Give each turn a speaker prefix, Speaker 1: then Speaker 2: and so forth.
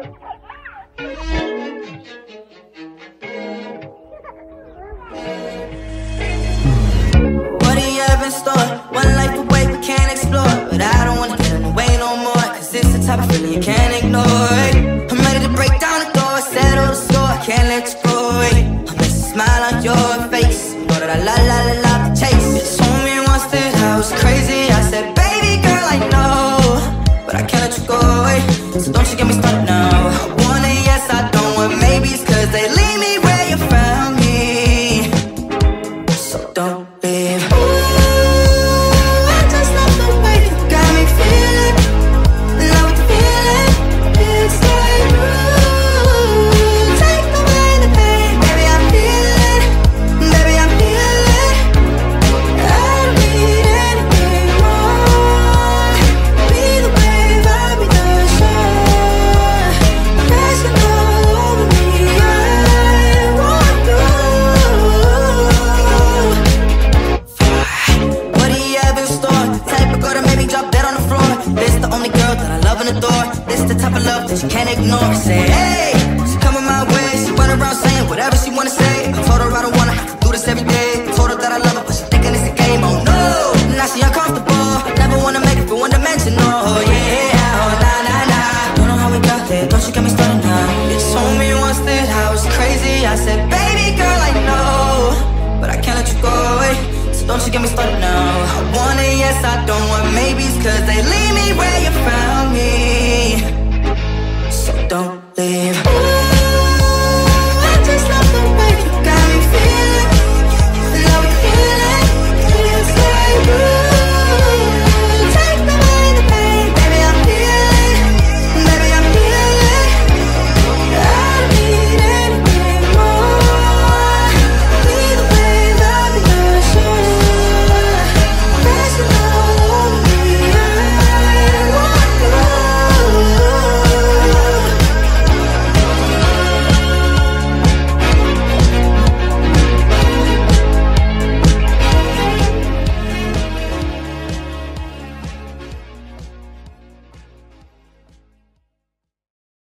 Speaker 1: What do you have in store? One life away we can't explore, but I don't wanna get in the way no more, cause it's the type of feeling you can't ignore. I'm ready to break down the door, settle the score, I can't let you go. I miss a smile on your face, you know that I love the chase. You told me once that I was crazy, I said baby girl I know, but I can't let you go. So don't you get me started now. I want a yes, I don't want maybes, cause they leave me where you found me. So don't leave. You can't ignore. Say hey, she coming my way. She run around saying whatever she wanna say. I told her I don't wanna have to do this every day. Told her that I love her, but she thinking it's a game. Oh no, now she uncomfortable. Never wanna make it feel one dimensional. Oh yeah, oh nah nah nah. Don't know how we got there. Don't you get me started now. You told me once that I was crazy. I said baby girl I know, but I can't let you go. So don't you get me started now. I want a yes, I don't want maybes, cause they leave me where you found me.